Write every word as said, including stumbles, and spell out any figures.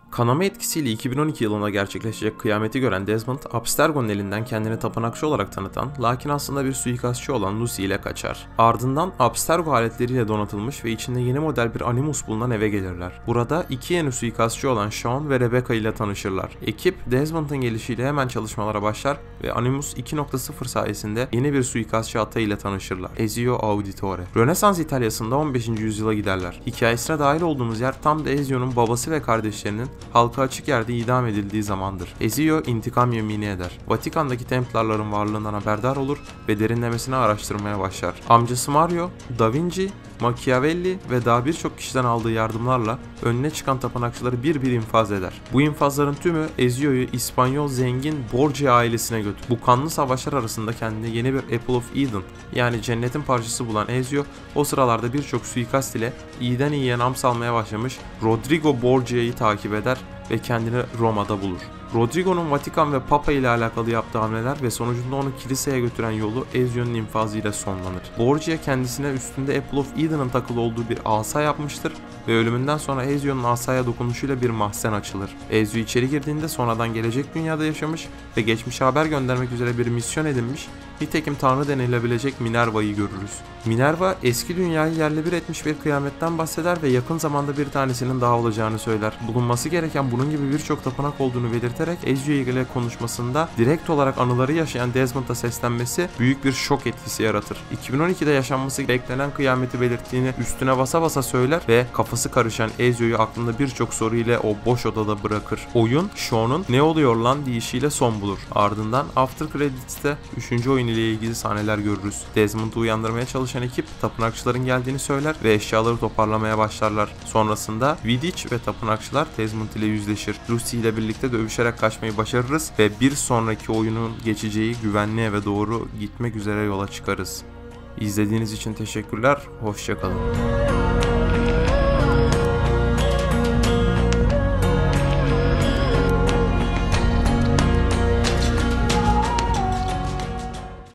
Kanama etkisiyle iki bin on iki yılında gerçekleşecek kıyameti gören Desmond, Abstergo'nun elinden kendini tapınakçı olarak tanıtan, lakin aslında bir suikastçı olan Lucy ile kaçar. Ardından Abstergo aletleriyle donatılmış ve içinde yeni model bir Animus bulunan eve gelirler. Burada iki yeni suikastçı olan Sean ve Rebecca ile tanışırlar. Ekip, Desmond'ın gelişiyle hemen çalışmalara başlar ve Animus iki nokta sıfır sayesinde yeni bir suikastçı Atta ile tanışırlar. Ezio Auditore. Rönesans İtalya'sında on beşinci yüzyıla giderler. Hikayesine dahil olduğumuz yer tam da Ezio'nun babası ve kardeşlerinin halka açık yerde idam edildiği zamandır. Ezio intikam yemini eder. Vatikan'daki Templarların varlığından haberdar olur ve derinlemesine araştırmaya başlar. Amcası Mario, Da Vinci, Machiavelli ve daha birçok kişiden aldığı yardımlarla önüne çıkan tapınakçıları bir bir infaz eder. Bu infazların tümü Ezio'yu İspanyol zengin Borgia ailesine götürür. Bu kanlı savaşlar arasında kendine yeni bir Apple of Eden, yani cennetin parçası bulan Ezio, o sıralarda birçok suikast ile iyiden iyiye nam salmaya başlamış Rodrigo Borgia'yı takip eder ve kendini Roma'da bulur. Rodrigo'nun Vatikan ve Papa ile alakalı yaptığı hamleler ve sonucunda onu kiliseye götüren yolu Ezio'nun infazıyla sonlanır. Borgia kendisine üstünde Apple of Eden'ın takılı olduğu bir asa yapmıştır ve ölümünden sonra Ezio'nun asaya dokunuşuyla bir mahzen açılır. Ezio içeri girdiğinde sonradan gelecek dünyada yaşamış ve geçmişe haber göndermek üzere bir misyon edinmiş, nitekim tanrı denilebilecek Minerva'yı görürüz. Minerva eski dünyayı yerle bir etmiş bir kıyametten bahseder ve yakın zamanda bir tanesinin daha olacağını söyler. Bulunması gereken bunun gibi birçok tapınak olduğunu belirterek Ezio ile konuşmasında direkt olarak anıları yaşayan Desmond'a seslenmesi büyük bir şok etkisi yaratır. iki bin on ikide yaşanması beklenen kıyameti belirttiğini üstüne basa basa söyler ve kafası karışan Ezio'yu aklında birçok soru ile o boş odada bırakır. Oyun, Sean'un "ne oluyor lan" deyişiyle son bulur. Ardından After Credits'te üçüncü oyun ile ilgili sahneler görürüz. Desmond'u uyandırmaya çalışan ekip tapınakçıların geldiğini söyler ve eşyaları toparlamaya başlarlar. Sonrasında Vidic ve tapınakçılar Desmond ile yüzleşir. Lucy ile birlikte dövüşerek kaçmayı başarırız ve bir sonraki oyunun geçeceği güvenli eve doğru gitmek üzere yola çıkarız. İzlediğiniz için teşekkürler, hoşça kalın.